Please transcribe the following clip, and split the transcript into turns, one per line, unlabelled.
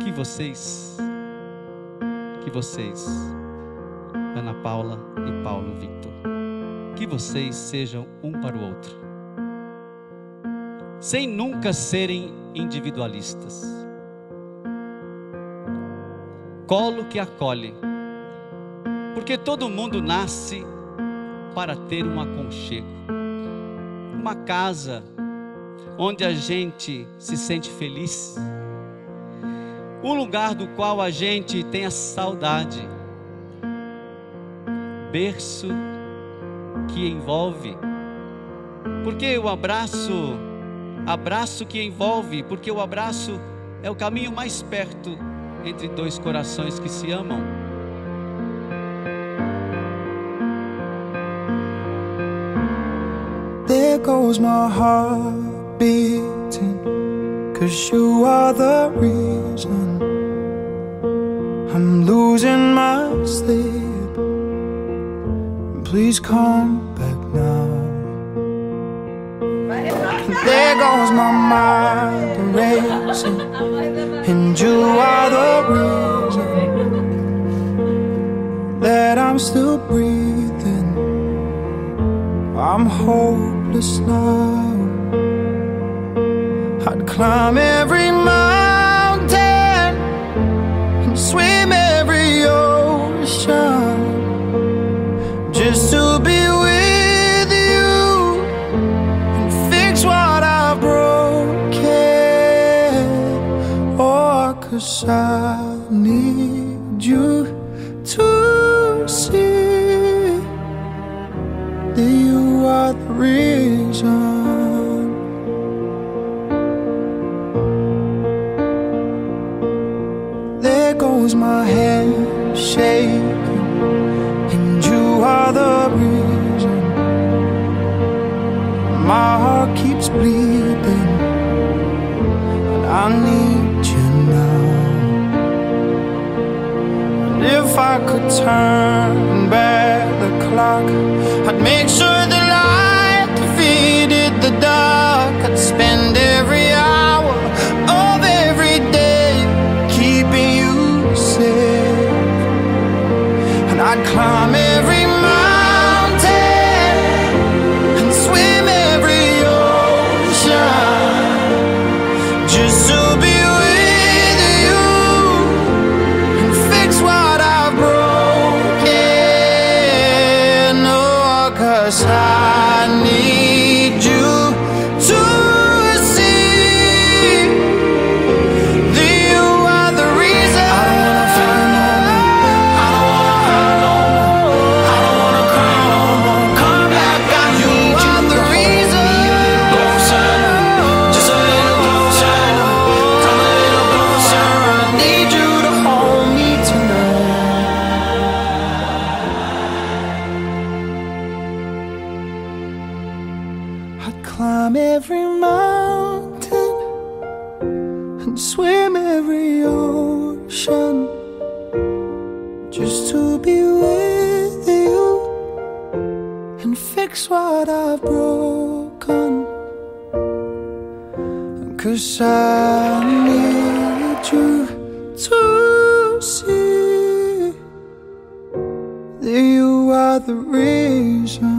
Que vocês, Ana Paula e Paulo Victor, que vocês sejam um para o outro, sem nunca serem individualistas. Colo que acolhe, porque todo mundo nasce para ter um aconchego, uma casa onde a gente se sente feliz, um lugar do qual a gente tenha saudade, berço que envolve, porque o abraço que envolve, porque o abraço é o caminho mais perto entre dois corações que se amam.
There goes my heart beating, 'cause you are the reason I'm losing my sleep. Please come back now. There goes my mind racing, and you are the reason that I'm still breathing. I'm hopeless now. I'd climb every mountain and swim every ocean just to be with you and fix what I've broken. Oh, 'cause I need you to see that you are the reason. There goes my hand shaking, and you are the reason my heart keeps bleeding, and I need you now. And if I could turn back the clock, I'd make sure the light defeated the dark. I'd spend every hour of every day keeping you safe, and I'd climb every mountain and swim every ocean just to be with you and fix what I've broken. Oh, 'cause I need you to see that you are the reason. I don't wanna feel no more. I don't wanna hurt no more. I don't wanna cry no more. Come back, I need you are the reason. Closer, just a little closer. Come a little closer. I need you to hold me tonight. I'd climb every mountain and swim every ocean just to be with you and fix what I've broken. 'Cause I need you to see that you are the reason.